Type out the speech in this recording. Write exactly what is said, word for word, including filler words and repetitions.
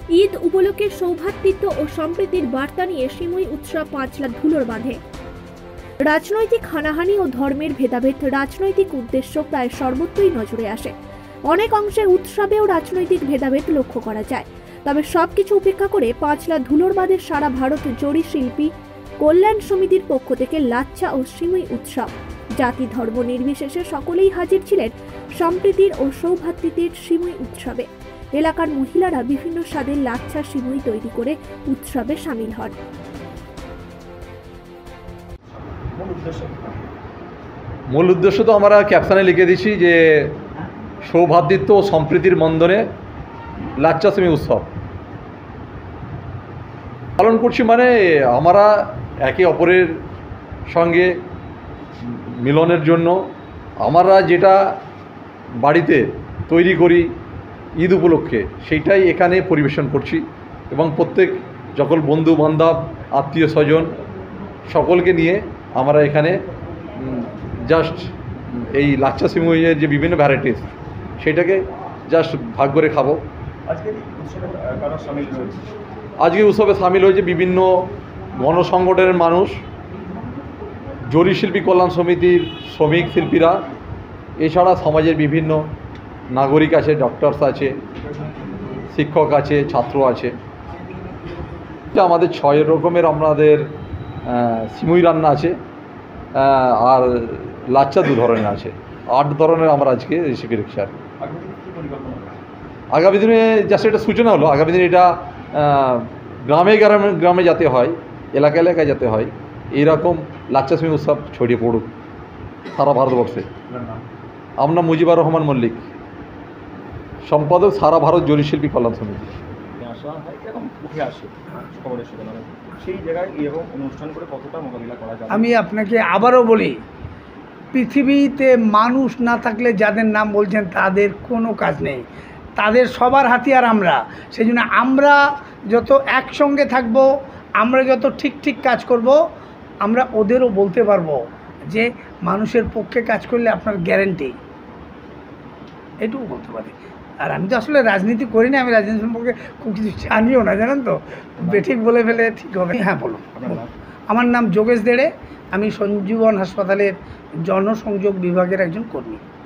ঈদ উপলক্ষে সৌভ্রাতৃত্ব ও সম্প্রীতির বার্তা নিয়ে সিমুই উৎসব পাঁচলা ধুলোর বাঁধে। রাজনৈতিক হানাহানি ও ধর্মের ভেদাভেদ রাজনৈতিক উদ্দেশ্য প্রায় সর্বত্রই নজরে আসে। অনেক অংশে উৎসবেও রাজনৈতিক ভেদাভেদ লক্ষ্য করা যায়। তবে সবকিছু উপেক্ষা করে পাঁচলা ধুলোর বাঁধে সারা ভারত জড়ি শিল্পী কল্যাণ সমিতির পক্ষ থেকে লাচ্ছা ও সিমুই উৎসব। জাতি ধর্ম নির্বিশেষে সকলেই হাজির ছিলেন সম্প্রীতির ও সৌভ্রাতৃত্বের সিমুই উৎসবে। এলাকার মহিলারা বিভিন্ন স্বাদের লাচ্ছা সিমুই তৈরি করে উৎসবে সামিল হন। মূল উদ্দেশ্য তো আমরা ক্যাপশনে লিখে দিচ্ছি যে সৌভ্রাতৃত্ব ও সম্প্রীতির বন্ধনে লাচ্ছা সিমুই উৎসব পালন করছি। মানে আমরা একে অপরের সঙ্গে মিলনের জন্য আমরা যেটা বাড়িতে তৈরি করি ঈদ উপলক্ষে সেইটাই এখানে পরিবেশন করছি এবং প্রত্যেক সকল বন্ধু বান্ধব আত্মীয় স্বজন সকলকে নিয়ে আমরা এখানে জাস্ট এই লাচ্ছা সিমুইয়ের যে বিভিন্ন ভ্যারাইটিস সেটাকে জাস্ট ভাগ করে খাবো। আজকে আজকে উৎসবে সামিল হয়েছে বিভিন্ন গণসংগঠনের মানুষ, জরি শিল্পী কল্যাণ সমিতির শ্রমিক শিল্পীরা, এছাড়া সমাজের বিভিন্ন নাগরিক আছে, ডক্টরস আছে, শিক্ষক আছে, ছাত্র আছে। আমাদের ছয় রকমের আমাদের সিমুই রান্না আছে আর লাচ্ছা দু ধরনের আছে। আট ধরনের আমরা আজকে রেসিপি রেখেছি। আর আগামী দিনে জাস্ট এটা সূচনা হলো, আগামী দিনে এটা গ্রামে গ্রামে গ্রামে যাতে হয়, এলাকা এলাকায় যাতে হয়, এইরকম লাচ্ছা সিমুই উৎসব ছড়িয়ে পড়ুক সারা ভারতবর্ষে। আমরা মুজিবুর রহমান মল্লিক, সম্পাদক সারা ভারত জরি শিল্পী কল্যাণ সমিতি। আমি আপনাকে আবারও বলি, পৃথিবীতে মানুষ না থাকলে যাদের নাম বলছেন তাদের কোনো কাজ নেই, তাদের সবার হাতিয়ার আমরা। সেই জন্য আমরা যত একসঙ্গে থাকব, আমরা যত ঠিক ঠিক কাজ করব, আমরা ওদেরও বলতে পারবো যে মানুষের পক্ষে কাজ করলে আপনার গ্যারেন্টি, এটুকু বলতে পারি। আর আমি তো আসলে রাজনীতি করি না, আমি রাজনীতি সম্পর্কে খুব কিছু জানিও না, জানেন তো, বেঠিক বলে ফেলে ঠিক হবে। হ্যাঁ বলুন। আমার নাম যোগেশ দেড়ে, আমি সঞ্জীবন হাসপাতালের জনসংযোগ বিভাগের একজন কর্মী।